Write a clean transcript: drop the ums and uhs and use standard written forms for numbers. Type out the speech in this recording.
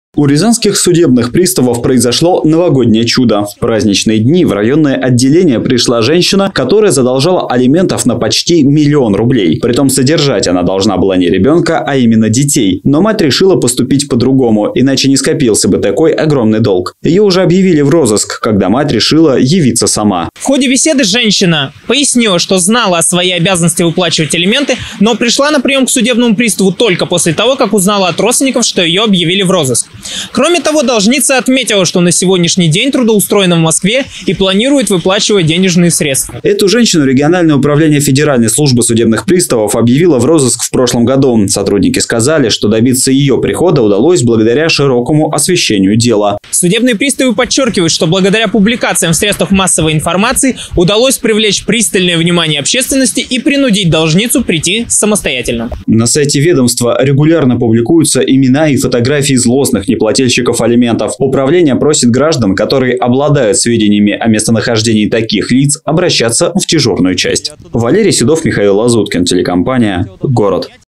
У рязанских судебных приставов произошло новогоднее чудо. В праздничные дни в районное отделение пришла женщина, которая задолжала алиментов на почти 1 000 000 рублей. Притом содержать она должна была не ребенка, а именно детей. Но мать решила поступить по-другому, иначе не скопился бы такой огромный долг. Ее уже объявили в розыск, когда мать решила явиться сама. В ходе беседы женщина пояснила, что знала о своей обязанности выплачивать алименты, но пришла на прием к судебному приставу только после того, как узнала от родственников, что ее объявили в розыск. Кроме того, должница отметила, что на сегодняшний день трудоустроена в Москве и планирует выплачивать денежные средства. Эту женщину региональное управление Федеральной службы судебных приставов объявило в розыск в прошлом году. Сотрудники сказали, что добиться ее прихода удалось благодаря широкому освещению дела. Судебные приставы подчеркивают, что благодаря публикациям в средствах массовой информации удалось привлечь пристальное внимание общественности и принудить должницу прийти самостоятельно. На сайте ведомства регулярно публикуются имена и фотографии злостных неплательщиков алиментов. Управление просит граждан, которые обладают сведениями о местонахождении таких лиц, обращаться в дежурную часть. Валерий Седов, Михаил Лазуткин, телекомпания «Город».